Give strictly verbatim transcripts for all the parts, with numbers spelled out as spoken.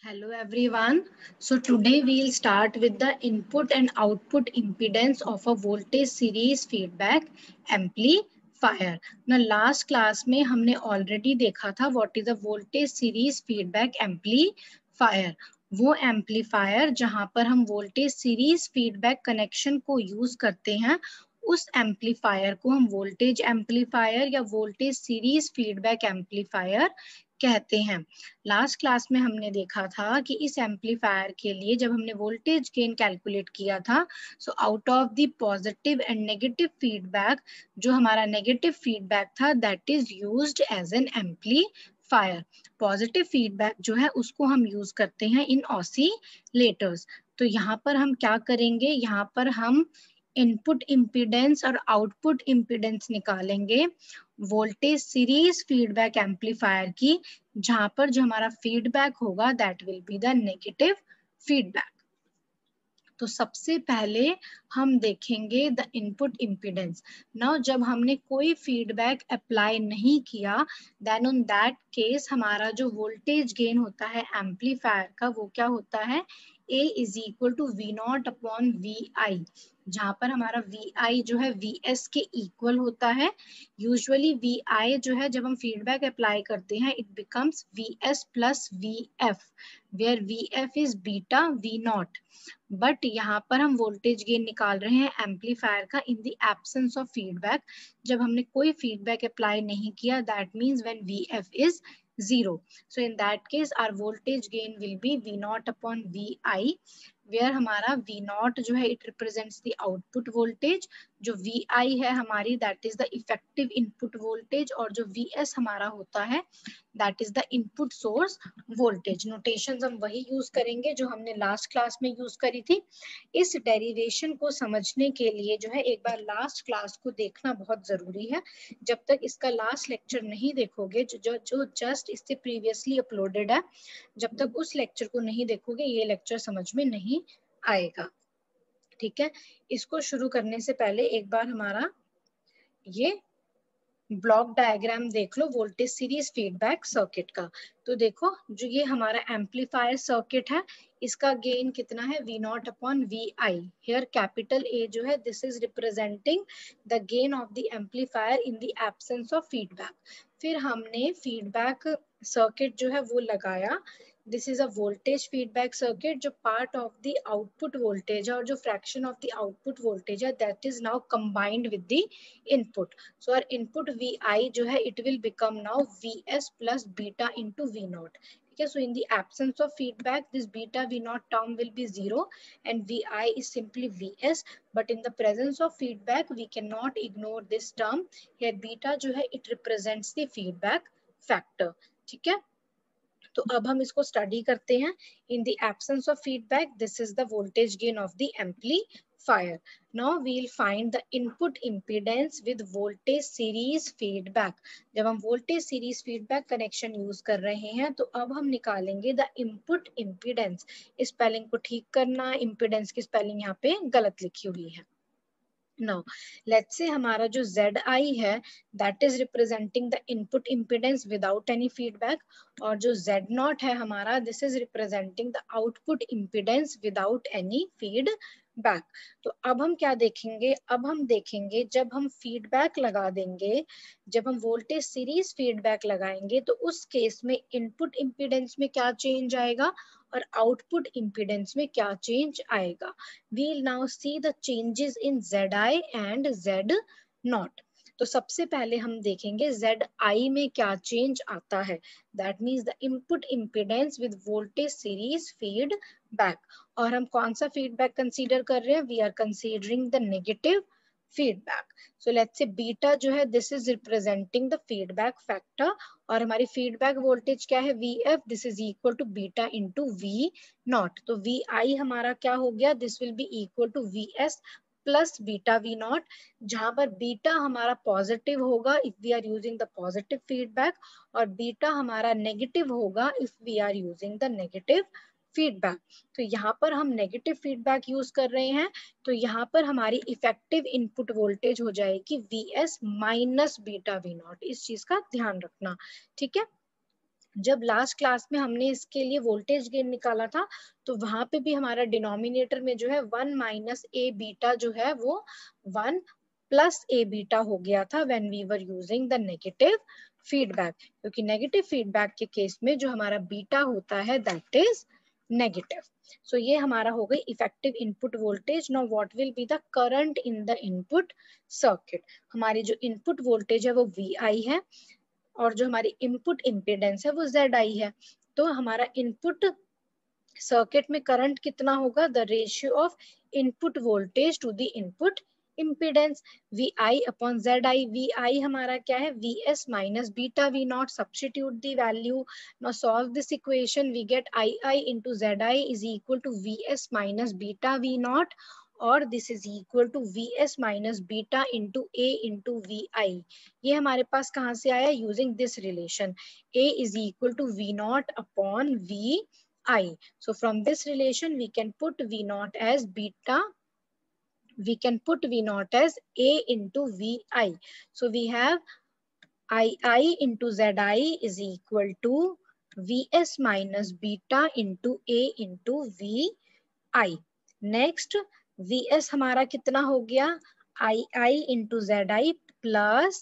Hello everyone. So today we'll start with the input and output impedance of a voltage series feedback amplifier. Now last class में हमने already देखा था what is a voltage series feedback amplifier. वो amplifier जहाँ पर हम voltage series feedback connection को use करते हैं उस एम्पलीफायर को हम वोल्टेज एम्पलीफायर या वोल्टेज सीरीज फीडबैक एम्पलीफायर कहते हैं। लास्ट क्लास में हमने देखा था कि इस एम्पलीफायर के लिए जब हमने वोल्टेज गेन कैलकुलेट किया था, so out of the positive and negative feedback, जो हमारा नेगेटिव फीडबैक था that is used as an amplifier. Positive feedback जो है उसको हम यूज करते हैं इन ऑसिलेटर्स। तो यहाँ पर हम क्या करेंगे, यहाँ पर हम इनपुट इम्पीडेंस और आउटपुट इम्पीडेंस निकालेंगे वोल्टेज सीरीज फीडबैक एम्पलीफायर की, जहां पर जो हमारा फीडबैक होगा that will be the negative feedback. तो सबसे पहले हम देखेंगे द इनपुट इम्पीडेंस। नाउ जब हमने कोई फीडबैक अप्लाई नहीं किया देन ऑन दैट केस हमारा जो वोल्टेज गेन होता है एम्पलीफायर का वो क्या होता है, A is equal to V naught upon V I, जहां पर हमारा वी आई जो है वी एस के इक्वल होता है। यूजुअली वी आई जो है जब हम फीडबैक अप्लाई करते हैं it becomes V S plus V F, where V F is beta V naught. But यहाँ पर हम वोल्टेज गेन निकाल रहे हैं एम्पलीफायर का in the absence of feedback. जब हमने कोई फीडबैक अप्लाई नहीं किया that means when V F is zero. So in that case our voltage gain will be V naught upon V I, where हमारा V naught जो है it represents the output voltage, जो V I है हमारी that is the effective input voltage, और जो V S हमारा होता है that is the input source voltage. Notations हम वही यूज करेंगे जो हमने लास्ट क्लास में यूज करी थी। इस डेरिवेशन को समझने के लिए जो है एक बार लास्ट क्लास को देखना बहुत जरूरी है। जब तक इसका लास्ट लेक्चर नहीं देखोगे जो जो, जो जस्ट इससे प्रीवियसली अपलोडेड है, जब तक उस लेक्चर को नहीं देखोगे ये लेक्चर समझ में नहीं आएगा। ठीक है, इसको शुरू करने से पहले एक बार हमारा ये ब्लॉक डायग्राम देख लो वोल्टेज सीरीज फीडबैक सर्किट का। तो देखो जो ये हमारा एम्पलीफायर सर्किट है इसका गेन कितना है, V naught upon V I. Here capital A जो है this is representing the gain of the amplifier in the absence of feedback. फिर हमने फीडबैक सर्किट जो है वो लगाया। This is a voltage feedback circuit, जो part of the output voltage है और जो fraction of the output voltage है that is now combined with the input. So our input V I जो है it will become now V S plus beta into V naught. Okay, so in the absence of feedback this beta V naught term will be zero and V I is simply V S, but in the presence of feedback we cannot ignore this term. Here beta जो है it represents the feedback factor. ठीक है, तो अब हम इसको study करते हैं। In the absence of feedback this is the voltage gain of the amplifier. Now we will find the input impedance with voltage series feedback. जब हम voltage series feedback connection use कर रहे हैं तो अब हम निकालेंगे द इनपुट इम्पीडेंस। स्पेलिंग को ठीक करना, इम्पीडेंस की स्पेलिंग यहाँ पे गलत लिखी हुई है। Now let's say हमारा जो Z I है that is representing the input impedance without any feedback, और जो Z naught है हमारा this is representing the output impedance without any feedback। तो अब हम क्या देखेंगे, अब हम देखेंगे जब हम फीडबैक लगा देंगे, जब हम वोल्टेज सीरीज फीडबैक लगाएंगे तो उस केस में इनपुट इम्पीडेंस में क्या चेंज आएगा और आउटपुट इम्पीडेंस में क्या चेंज आएगा। We'll now see the changes in Z I and Z naught। तो सबसे पहले हम देखेंगे Z I में क्या चेंज आता है। That means the input impedance with voltage series feedback। और हम कौन सा फीडबैक कंसीडर कर रहे हैं, we are considering the negative feedback। So let's say beta जो है this is representing the feedback factor, और हमारी फीडबैक वोल्टेज क्या है V F, this is equal to beta into V naught। तो V I हमारा क्या हो गया, this will be equal to V S plus beta V naught, जहां पर बीटा हमारा पॉजिटिव होगा if we are using the positive feedback और बीटा हमारा नेगेटिव होगा if we are using the negative feedback. तो यहाँ पर हम नेगेटिव फीडबैक यूज कर रहे हैं तो यहाँ पर हमारी इफेक्टिव इनपुट वोल्टेज हो जाएगी V S minus beta V naught. इस चीज का ध्यान रखना। ठीक है, जब लास्ट क्लास में हमने इसके लिए वोल्टेज गेन निकाला था तो वहां पे भी हमारा डिनोमिनेटर में जो है वन माइनस ए बीटा जो है वो वन प्लस ए बीटा हो गया था when we were using the negative feedback, क्योंकि नेगेटिव फीडबैक के केस में जो हमारा बीटा होता है दैट इज नेगेटिव। सो ये हमारा हो गई effective input voltage. Now what will be the current in the input circuit. हमारी जो इनपुट वोल्टेज है वो वी आई है और जो हमारी इनपुट इम्पीडेंस है वो जेड आई है। तो हमारा इनपुट सर्किट में करंट कितना होगा, the ratio of input voltage to the input impedance V I upon Z I. V I हमारा क्या है, V S minus beta V naught. Substitute the value, now solve this equation, we get I I into Z I is equal to V S minus beta V naught, और this is equal to V S minus beta into A into V I. ये हमारे पास कहाँ से आया, using this relation, A is equal to V naught upon V I. So from this relation we can put V naught as beta, we can put V naught as A into V I. So we have I I into Z I is equal to V S minus beta into A into V I. Next V S हमारा कितना हो गया, I I into Z I plus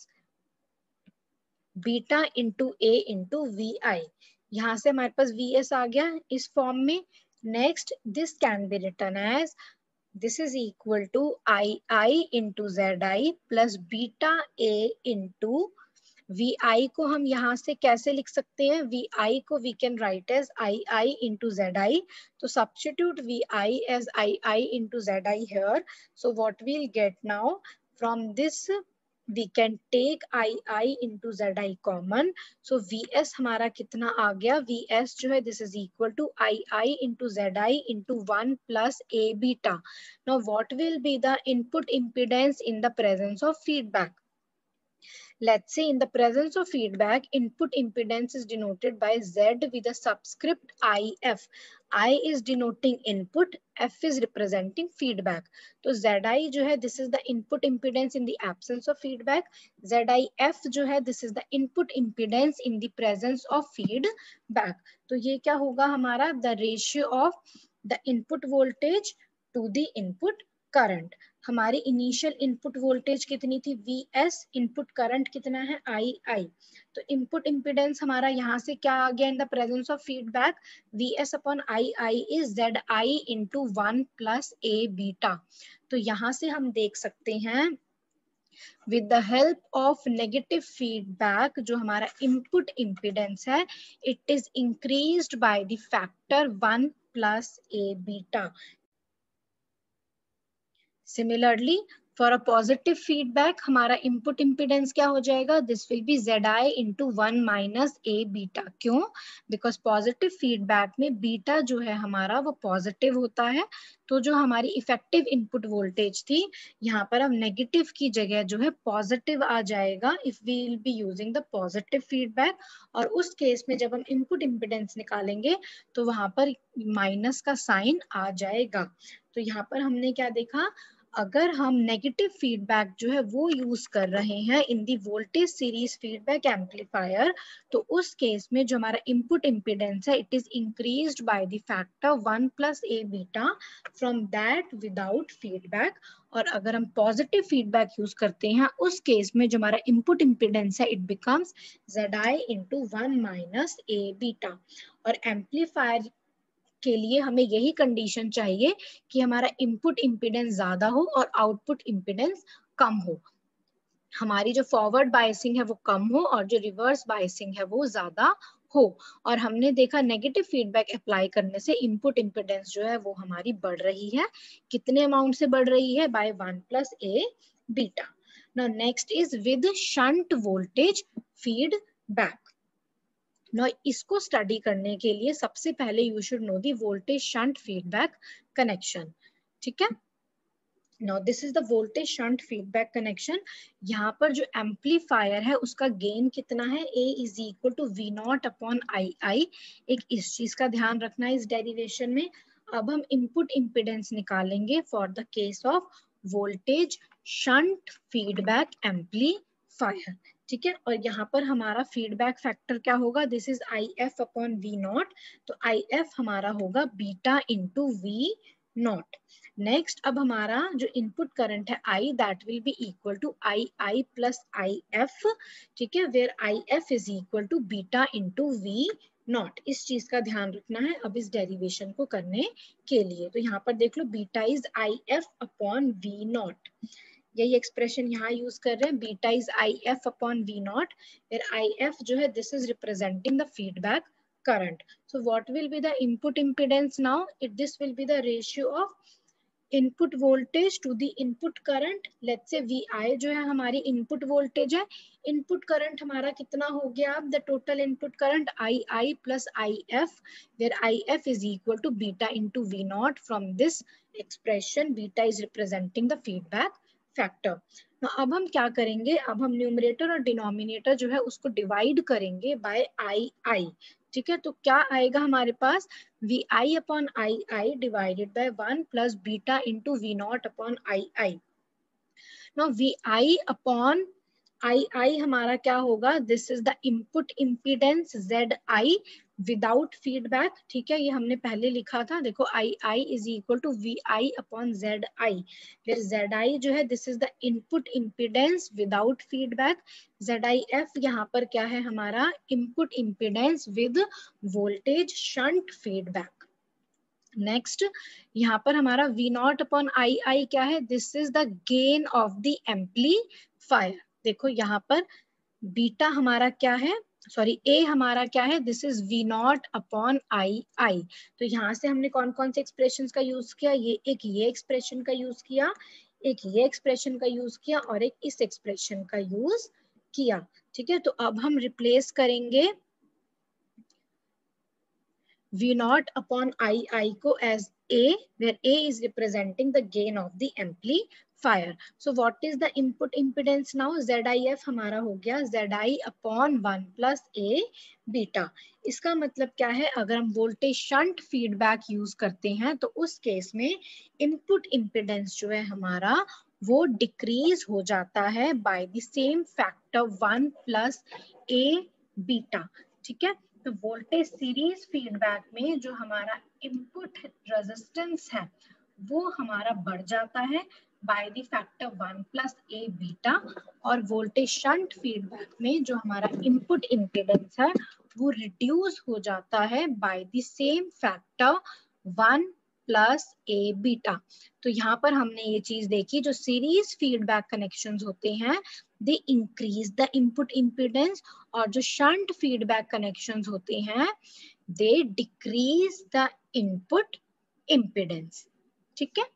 beta into A into V I. यहाँ से हमारे पास V S आ गया इस फॉर्म में। Next this can be written as this is equal to I I into Z I plus beta A into V I को हम यहाँ से कैसे लिख सकते हैं, वी आई को we can write as I I into Z I. तो substitute V I as I I into Z I here. So what we'll get now, from this we can take I I into Z I common, so V S हमारा कितना आ गया, V S जो है this is equal to I I into Z I into one plus A beta. Now what will be the input impedance in the presence of feedback? Let's say in the presence of feedback, input impedance is denoted by Z with a subscript I F. I is denoting input, F is representing feedback. तो Z I जो है this is the input impedance in the absence of feedback. Z I F जो है this is the input impedance in the presence of feedback. तो ये क्या होगा हमारा, the ratio of the input voltage to the input current. हमारी initial input voltage कितनी थी, वी एस, इनपुट करंट कितना है, आई आई। तो इनपुट इम्पीडेंस हमारा यहाँ से क्या आ गया, in the presence of feedback V S upon I I is Z I into one plus A beta. तो यहाँ से हम देख सकते हैं with the help of negative feedback जो हमारा input impedance है, it is increased by the factor one plus a beta. Similarly, for a positive feedback हमारा input impedance क्या हो जाएगा, this will be Z I into one minus A beta. क्यों? Because positive feedback में beta जो है हमारा वो positive होता है, तो जो हमारी effective input voltage थी यहाँ पर अब negative की जगह जो है positive आ जाएगा if we will be using the positive feedback. और उस केस में जब हम input impedance निकालेंगे तो वहां पर माइनस का साइन आ जाएगा। तो यहाँ पर हमने क्या देखा, अगर हम नेगेटिव फीडबैक जो है वो यूज कर रहे हैं in the voltage series feedback amplifier, तो उस केस में जो हमारा इनपुट इम्पीडेंस है it is increased by the factor one plus A beta from that without feedback. और अगर हम पॉजिटिव फीडबैक यूज करते हैं उस केस में जो हमारा इनपुट इम्पीडेंस है it becomes Z I into one minus A beta. और एम्पलीफायर के लिए हमें यही कंडीशन चाहिए कि हमारा इनपुट इम्पीडेंस ज्यादा हो और आउटपुट इम्पीडेंस कम हो, हमारी जो फॉरवर्ड बायसिंग है वो कम हो और जो रिवर्स बायसिंग है वो ज्यादा हो। और हमने देखा नेगेटिव फीडबैक अप्लाई करने से इनपुट इम्पीडेंस जो है वो हमारी बढ़ रही है, कितने अमाउंट से बढ़ रही है, by one plus A beta. Now next is with shunt voltage feedback. Now, इसको स्टडी करने के लिए सबसे पहले you should know the voltage shunt feedback connection. ठीक है, Now this is the voltage shunt feedback connection. यहाँ पर जो एम्पलीफायर है उसका गेन कितना है, A is equal to V naught upon I I। एक इस चीज का ध्यान रखना है इस डेरिवेशन में। अब हम इनपुट इम्पीडेंस निकालेंगे for the case of voltage shunt feedback amplifier. ठीक है। और यहाँ पर हमारा फीडबैक फैक्टर क्या होगा, this is I F upon V naught, तो आई एफ हमारा होगा beta into V naught. Next अब हमारा जो इनपुट करंट है I, that will be equal to I I plus I F, ठीक है, where I F is equal to beta into V naught. इस चीज का ध्यान रखना है अब इस डेरिवेशन को करने के लिए। तो यहाँ पर देख लो beta is I F upon V naught, यही एक्सप्रेशन यहाँ यूज कर रहे हैं, beta is I F upon V naught, फिर आई एफ जो है this is representing the feedback current. So what will be the input impedance now, it this will be the ratio of input voltage to the input current. Let's say V I जो है हमारी input voltage है, input current हमारा कितना हो गया, अब the total input current I I plus I F, where I F is equal to beta into V naught. From this expression beta is representing the feedback factor. अब हम क्या करेंगे, अब हम न्यूमरेटर और डिनोमिनेटर जो है उसको डिवाइड करेंगे बाय आई आई, ठीक है। तो क्या आएगा हमारे पास, V I upon I I divided by one plus beta into V naught upon I I. Now V I upon I I हमारा क्या होगा, this is the input impedance Z I without feedback, ठीक है, ये हमने पहले लिखा था, देखो I I is equal to V I upon Z I, फिर जेड आई जो है this is the input impedance without feedback, Z I F यहाँ पर क्या है हमारा input impedance with voltage shunt feedback. Next यहाँ पर हमारा V naught upon I I क्या है, this is the gain of the amplifier. देखो यहाँ पर बीटा हमारा क्या है, सॉरी ए हमारा क्या है, this is V naught upon I I. तो यहाँ से हमने कौन कौन से एक्सप्रेशन का यूज किया, ये एक ये एक्सप्रेशन का यूज किया, एक ये एक्सप्रेशन का यूज किया और एक इस एक्सप्रेशन का यूज किया, ठीक है। तो अब हम रिप्लेस करेंगे V naught upon I I को as A, where A is representing the gain of the amplifier. So what is the input impedance now? Z I F हमारा हो गया Z I upon one plus A beta. इसका मतलब क्या है, अगर हम वोल्टेज शंट फीडबैक यूज करते हैं तो उस केस में इनपुट इम्पिडेंस जो है हमारा वो डिक्रीज हो जाता है by the same factor one plus A beta, ठीक है। तो वोल्टेज सीरीज फीडबैक में जो हमारा इनपुट रेजिस्टेंस है वो हमारा बढ़ जाता है by the factor one plus A beta, और वोल्टेज शंट फीडबैक में जो हमारा इनपुट इम्पीडेंस है वो रिड्यूस हो जाता है by the same factor one plus A beta. तो यहाँ पर हमने ये चीज देखी, जो सीरीज फीडबैक कनेक्शंस होते हैं they increase the input impedance, और जो शंट फीडबैक कनेक्शंस होते हैं they decrease the input impedance, ठीक है।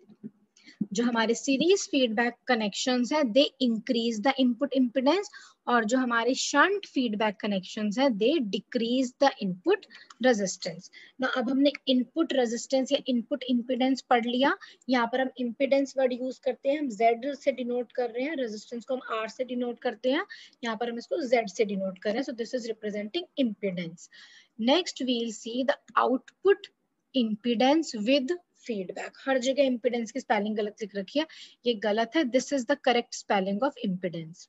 जो हमारे सीरीज फीडबैक कनेक्शंस है they increase the input impedance, और जो हमारे शंट फीडबैक कनेक्शंस है they decrease the input resistance. ना अब हमने इनपुट रेजिस्टेंस या इनपुट इम्पीडेंस पढ़ लिया। यहाँ पर हम इम्पीडेंस वर्ड यूज करते हैं, हम Z से डिनोट कर रहे हैं, रेजिस्टेंस को हम R से डिनोट करते हैं, यहाँ पर हम इसको Z से डिनोट कर रहे हैं। So this is representing impedance. Next we will see the output impedance with feedback. हर जगह इम्पीडेंस की स्पेलिंग गलत लिख रखी है, ये गलत है, this is the correct spelling of impedance.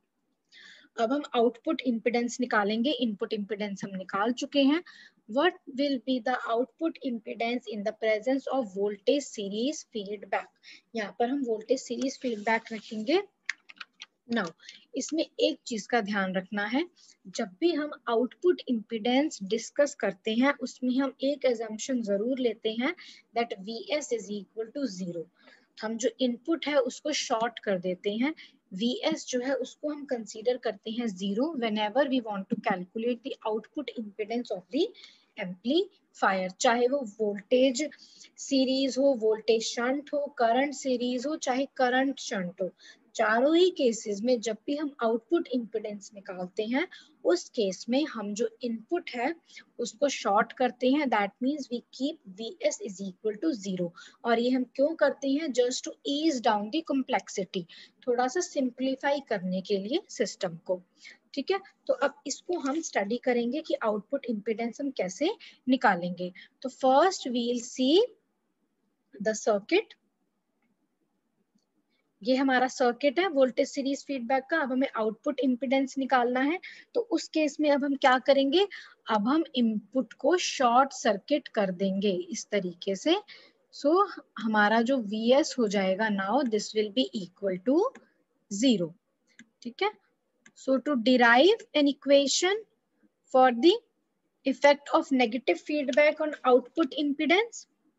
अब हम आउटपुट इम्पीडेंस निकालेंगे, इनपुट इम्पीडेंस हम निकाल चुके हैं। What will be the output impedance in the presence of voltage series feedback? यहाँ पर हम वोल्टेज सीरीज फीडबैक रखेंगे। नाउ इसमें एक चीज का ध्यान रखना है, जब भी हम आउटपुट इम्पीडेंस डिस्कस करते हैं उसमें हम एक assumption जरूर लेते हैं that V S is equal to zero। हम जो इनपुट है उसको शॉर्ट कर देते हैं, V S जो है उसको हम कंसीडर करते हैं zero whenever we want to calculate the output impedance of the amplifier, चाहे वो वोल्टेज सीरीज हो, वोल्टेज शंट हो, करंट सीरीज हो, चाहे करंट शंट हो, चारों ही केसेस में जब भी हम आउटपुट इम्पीडेंस निकालते हैं उस केस में हम जो इनपुट है उसको शॉर्ट करते हैं, that means we keep V S is equal to zero। और ये हम क्यों करते हैं, just to ease down the complexity, थोड़ा सा सिंप्लीफाई करने के लिए सिस्टम को, ठीक है। तो अब इसको हम स्टडी करेंगे कि आउटपुट इम्पीडेंस हम कैसे निकालेंगे। तो first we will see the circuit, ये हमारा सर्किट है वोल्टेज सीरीज फीडबैक का। अब हमें आउटपुट इम्पीडेंस निकालना है, तो उस केस में अब हम क्या करेंगे, अब हम इनपुट को शॉर्ट सर्किट कर देंगे इस तरीके से। सो so, हमारा जो V S हो जाएगा now this will be equal to zero. ठीक है, so to derive an equation for the effect of negative feedback on output impedance,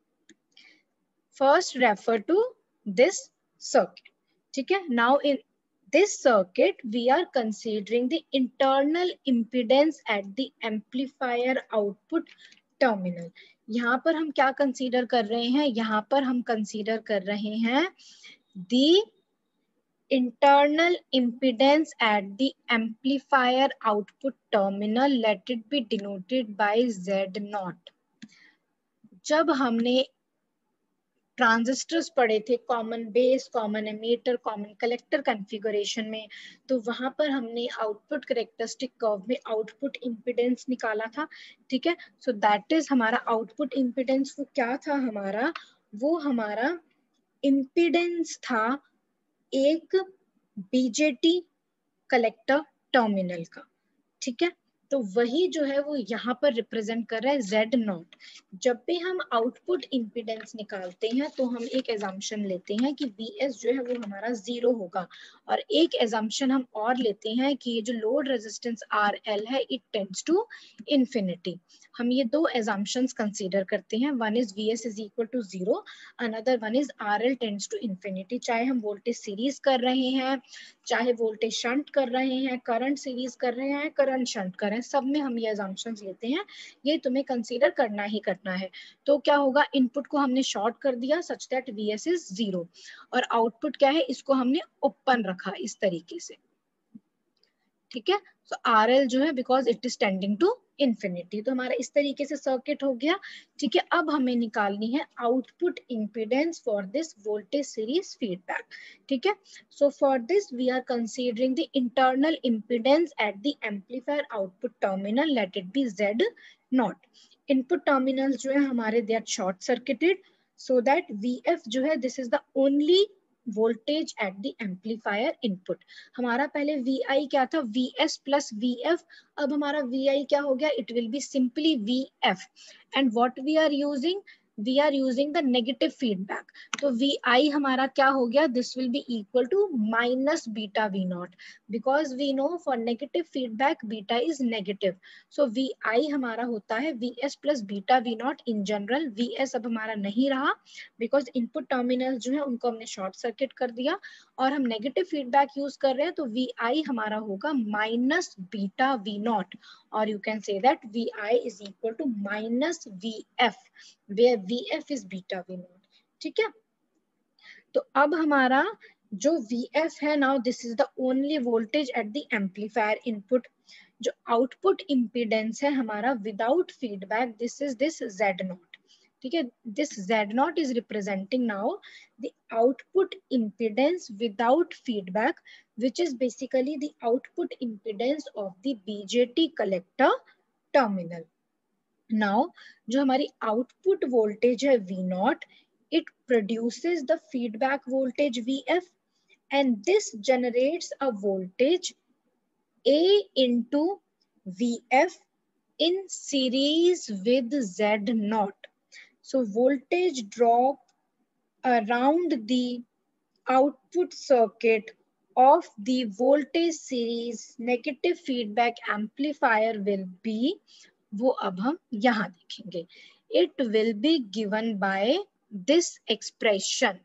first refer to this circuit. ठीक है, now in this circuit we are considering the internal impedance at the amplifier output terminal. यहाँ पर हम क्या consider कर रहे हैं, यहाँ पर हम कंसीडर कर रहे हैं the internal impedance at the amplifier output terminal, let it be denoted by Z naught. जब हमने ट्रांजिस्टर्स पढ़े थे common base, common emitter, common collector configuration में, तो वहां पर हमने आउटपुट कैरेक्टरिस्टिक कर्व में आउटपुट इंपिडेंस निकाला था। ठीक है, सो दैट इज हमारा आउटपुट इंपिडेंस। वो क्या था हमारा, वो हमारा इंपिडेंस था एक बीजेटी कलेक्टर टर्मिनल का। ठीक है, तो वही जो है वो यहाँ पर रिप्रेजेंट कर रहा है Z नॉट। जब भी हम आउटपुट इंपिडेंस निकालते हैं तो हम एक एजम्पशन लेते हैं कि V S जो है वो हमारा जीरो होगा, और एक एजम्पशन हम और लेते हैं कि ये जो लोड रेजिस्टेंस R L है इट टेंड्स टू इंफिनिटी। हम ये दो एजम्पशंस कंसीडर करते हैं, one is V S is equal to zero, another one is R L tends to infinity. चाहे हम वोल्टेज सीरीज कर रहे हैं, चाहे वोल्टेज शंट कर रहे हैं, करंट सीरीज कर रहे हैं, करंट शंट कर रहे हैं, सब में हम ये assumptions लेते हैं। ये तुम्हें कंसीडर करना ही करना है। तो क्या होगा, इनपुट को हमने शॉर्ट कर दिया such that V S is zero, और आउटपुट क्या है, इसको हमने ओपन रखा इस तरीके से। ठीक है, सो R L जो है because it is tending to infinity, तो हमारा इस तरीके से सर्किट हो गया। ठीक है, अब हमें निकालनी है output impedance for this voltage series feedback. ठीक है, so for this we are considering the internal impedance at the amplifier output terminal, let it be Z naught. Input terminals जो है हमारे they are short circuited, so that V F जो है this is the only voltage at the amplifier input. हमारा पहले V I क्या था, V S plus V F, अब हमारा V I क्या हो गया, it will be simply V F, and what we are using, we are using the negative feedback. तो V I हमारा क्या हो गया, this will be equal to minus beta V naught, because we know for negative feedback beta is negative. So V I हमारा होता है V S plus beta V naught in general. V S अब हमारा नहीं रहा because input terminal जो है उनको हमने शॉर्ट सर्किट कर दिया, और हम नेगेटिव फीडबैक यूज कर रहे हैं, तो V I हमारा होगा माइनस बीटा V नॉट, और you can say that V I is equal to minus V F, where V F is beta V naught. ठीक है, तो अब हमारा जो V F है now this is the only voltage at the amplifier input. जो output impedance है हमारा without feedback, this is this Z naught. ठीक है, this Z naught is representing now the output impedance without feedback, which is basically the output impedance of the B J T collector terminal. Now, जो हमारी output voltage है V naught, it produces the feedback voltage V F, and this generates a voltage A into V F in series with Z naught. So voltage drop around the output circuit of the voltage series negative feedback amplifier will be, वो अब हम यहाँ देखेंगे, it will be given by this expression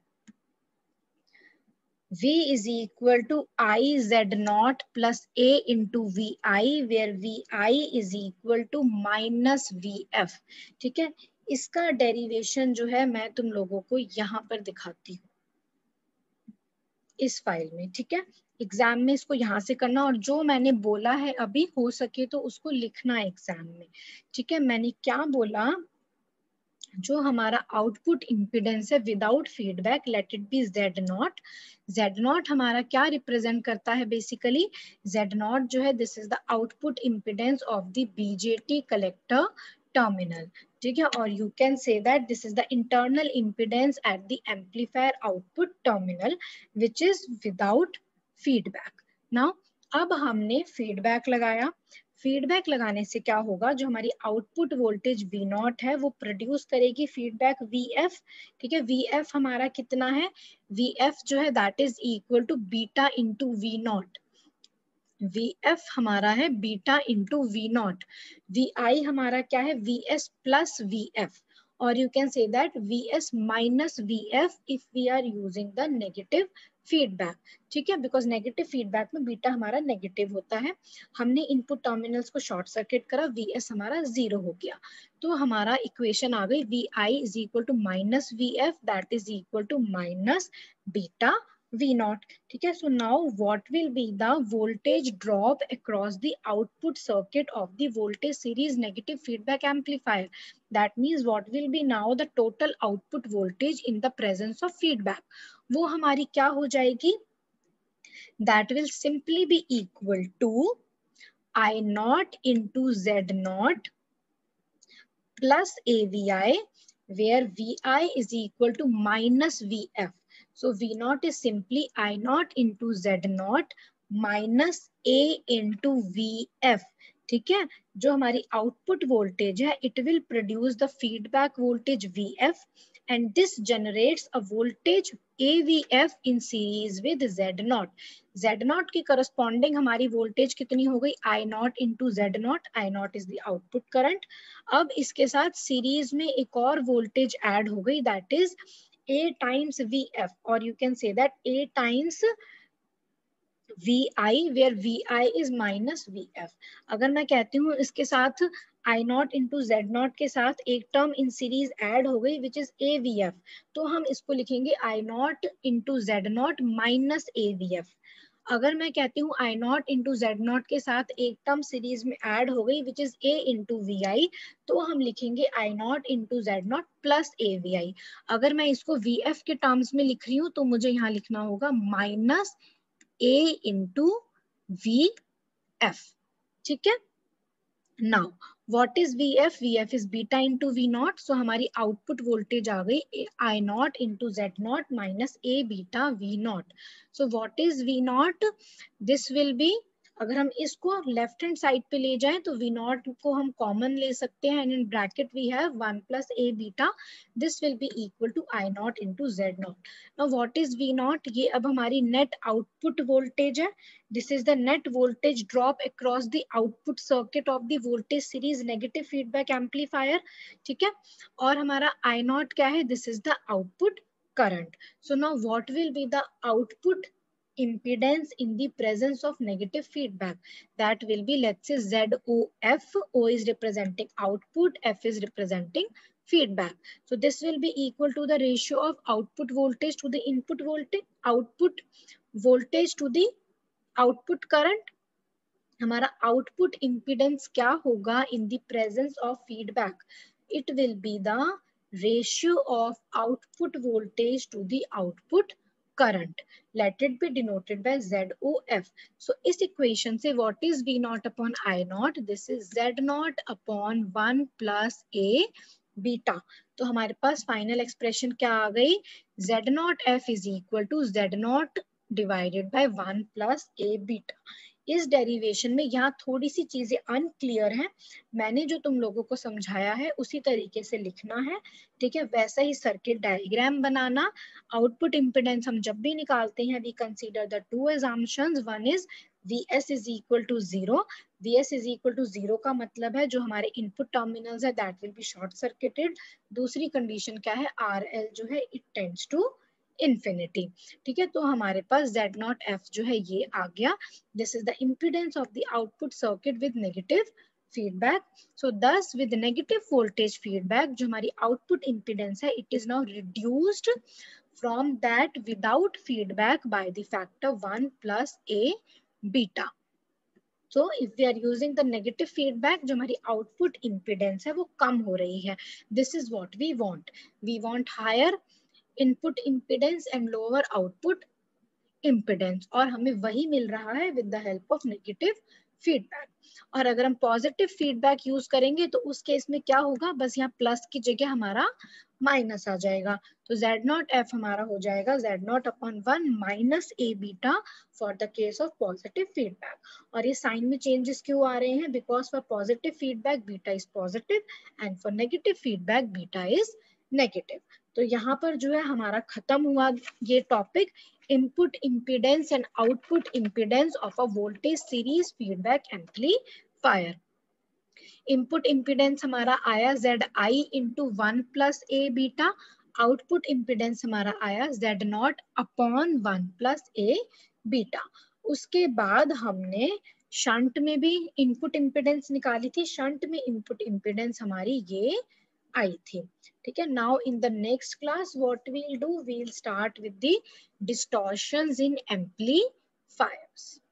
V is equal to I Z naught plus A into V I, where V I is equal to minus V F. ठीक है, इसका derivation जो है मैं तुम लोगों को यहाँ पर दिखाती हूँ इस फाइल में। ठीक है, एग्जाम में इसको यहाँ से करना, और जो मैंने बोला है अभी हो सके तो उसको लिखना एग्जाम में। ठीक है, मैंने क्या बोला, जो हमारा आउटपुट इंपिडेंस है without feedback, let it be Z naught. Z naught हमारा क्या रिप्रेजेंट करता है, बेसिकली Z नॉट जो है this is the output impedance of the BJT collector terminal. ठीक है, और you can say that this is the internal impedance at the amplifier output terminal which is without feedback. Now अब हमने feedback लगाया. Feedback लगाने से क्या होगा, जो हमारी आउटपुट वोल्टेज V नॉट है वो प्रोड्यूस करेगी फीडबैक V F. ठीक है, V F हमारा कितना है, V F जो है that is equal to beta into V naught. V F हमारा है beta into V naught. V I हमारा क्या है, V S plus V F, और you can say that V S minus V F if we are using the negative feedback. ठीक है, because negative feedback में beta हमारा negative होता है. हमने इनपुट टर्मिनल्स को शॉर्ट सर्किट करा, V S हमारा जीरो हो गया, तो हमारा इक्वेशन आ गई V I is equal to minus V F that is equal to minus beta V naught. ठीक है, so now what will be the voltage drop across the output circuit of the voltage series negative feedback amplifier? That means what will be now the total output voltage in the presence of feedback? वो हमारी क्या हो जाएगी? That will simply be equal to I naught into Z naught plus A V I, where V I is equal to minus V F. So V naught is simply I naught into Z naught minus A into V F. ठीक है, जो हमारी output voltage है it will produce the feedback voltage V F and this generates a voltage A V F in series with Z naught. Z naught की corresponding हमारी voltage कितनी हो गई, I naught into Z naught. I naught is the output current. अब इसके साथ series में एक और वोल्टेज ऐड हो गई that is A times V F, or you can say that A times V I, where V I is minus V F. अगर मैं कहती हूँ इसके साथ I naught into Z naught के साथ एक टर्म इन सीरीज ऐड हो गई which is A V F, तो हम इसको लिखेंगे I naught into Z naught minus A V F. अगर मैं कहती हूँ I naught into Z naught के साथ एक टर्म सीरीज में ऐड हो गई which is A into V I, तो हम लिखेंगे I naught into Z naught plus A V I. अगर मैं इसको V F के टर्म्स में लिख रही हूँ तो मुझे यहाँ लिखना होगा minus A into V F. ठीक है, now what is V F? V F is beta into V naught. So हमारी आउटपुट वोल्टेज आ गई I naught into Z naught minus A beta V naught. So what is V naught? This will be, अगर हम इसको left hand side पे ले जाएं तो V naught को हम कॉमन ले सकते हैं and in bracket we have one plus A beta. This will be equal to I naught into Z naught. Now what is V naught? ये अब हमारी नेट आउटपुट वोल्टेज है. This is the net voltage drop across the output circuit of the voltage series negative feedback amplifier. ठीक है, और हमारा I naught क्या है? This is the output current. So now what will be the output impedance in the presence of negative feedback? That will be, let's say, Z O F. O is representing output, F is representing feedback. So this will be equal to the ratio of output voltage to the input voltage, output voltage to the output current. हमारा output impedance क्या होगा in the presence of feedback? It will be the ratio of output voltage to the output current. Let it be denoted by Z O F. So इस equation से what is V naught upon I naught? This is Z naught upon one plus A beta. तो हमारे पास final expression क्या आ गई? Z naught F is equal to Z naught divided by one plus A beta. इस derivation में यहाँ थोड़ी सी चीजें अनक्लियर हैं. मैंने जो तुम लोगों को समझाया है उसी तरीके से लिखना है. ठीक है, वैसा ही सर्किट डायग्राम बनाना. आउटपुट इम्पिडेंस हम जब भी निकालते हैं we consider the two assumptions. One is V S is equal to zero. V S is equal to zero का मतलब है जो हमारे इनपुट टर्मिनल्स है that will be short circuited. दूसरी कंडीशन क्या है? R L जो है it tends to infinity. ठीक है, तो हमारे पास Z naught F जो है ये आ गया. This is the impedance of the output circuit with negative feedback. So thus with negative voltage feedback जो हमारी output impedance है it is now reduced from that without feedback by the factor one plus A beta. So if we are using the negative feedback जो हमारी output impedance है वो कम हो रही है. This is what we want. We want higher input impedance and lower output impedance, और हमें वही मिल रहा है with the help of negative feedback. और अगर हम पॉजिटिव फीडबैक यूज करेंगे तो उस केस में क्या होगा, बस यहाँ प्लस की जगह हमारा माइनस आ जाएगा। तो जेड नॉट एफ हमारा हो जाएगा Z naught upon one minus A beta for the case of positive feedback. और ये साइन में चेंजेस क्यों आ रहे हैं, because for positive feedback beta is positive and for negative feedback beta is negative. तो यहाँ पर जो है हमारा खत्म हुआ ये topic, input impedance and output impedance of a voltage series feedback amplifier. Input impedance हमारा आया Z I into one plus A beta, output impedance हमारा आया Z naught upon one plus A beta. उसके बाद हमने शंट में भी input impedance निकाली थी, शंट में इनपुट इम्पीडेंस हमारी ये आई थी। ठीक है, now in the next class what we'll do, we'll start with the distortions in amplifiers.